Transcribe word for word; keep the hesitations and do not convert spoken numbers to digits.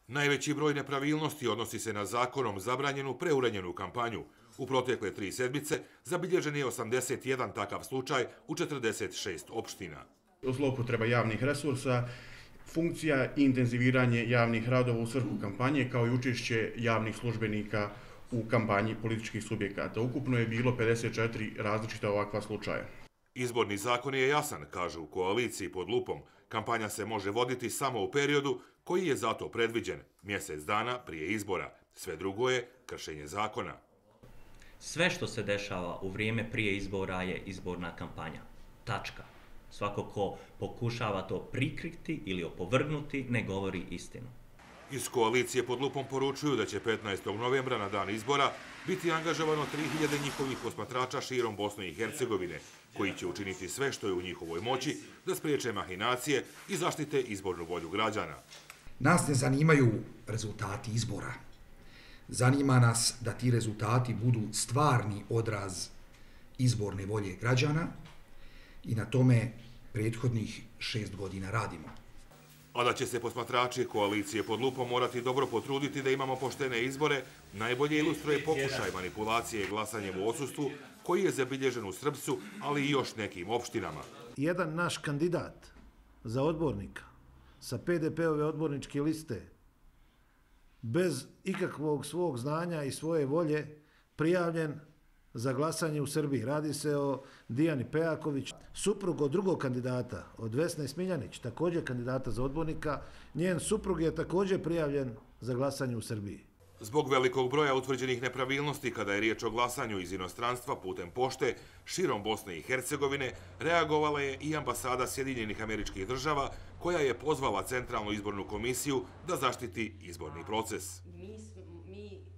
Najveći broj nepravilnosti odnosi se na zakonom zabranjenu preuranjenu kampanju. U protekle tri sedmice zabilježen je osamdeset jedan takav slučaj u četrdeset šest opština. Zloupotreba javnih resursa, funkcija i intenziviranje javnih radova u svrhu kampanje kao i učešće javnih službenika u kampanji političkih subjekata. Ukupno je bilo pedeset četiri različita ovakva slučaja. Izborni zakon je jasan, kažu u koaliciji pod lupom. Kampanja se može voditi samo u periodu koji je zato predviđen, mjesec dana prije izbora. Sve drugo je kršenje zakona. Sve što se dešava u vrijeme prije izbora je izborna kampanja. Tačka. Svako ko pokušava to prikriti ili opovrgnuti ne govori istinu. Iz koalicije pod lupom poručuju da će petnaestog novembra na dan izbora biti angažovano tri hiljade njihovih posmatrača širom Bosne i Hercegovine, koji će učiniti sve što je u njihovoj moći da spriječe mahinacije i zaštite izbornu volju građana. Nas ne zanimaju rezultati izbora. Zanima nas da ti rezultati budu stvarni odraz izborne volje građana i na tome prethodnih šest godina radimo. A da će se posmatrači koalicije pod lupom morati dobro potruditi da imamo poštene izbore, najbolje ilustruje pokušaj manipulacije glasanjem u odsustvu koji je zabilježen u Srpsku, ali i još nekim opštinama. Jedan naš kandidat za odbornika sa P D P-ove odborničke liste bez ikakvog svog znanja i svoje volje prijavljen za glasanje u Srbiji. Radi se o Dijani Pejaković, suprug od drugog kandidata, od Vesne Smiljanić, također kandidata za odbornika. Njen suprug je također prijavljen za glasanje u Srbiji. Zbog velikog broja utvrđenih nepravilnosti kada je riječ o glasanju iz inostranstva putem pošte širom Bosne i Hercegovine, reagovala je i ambasada Sjedinjenih Američkih Država, koja je pozvala Centralnu izbornu komisiju da zaštiti izborni proces. Mi, mi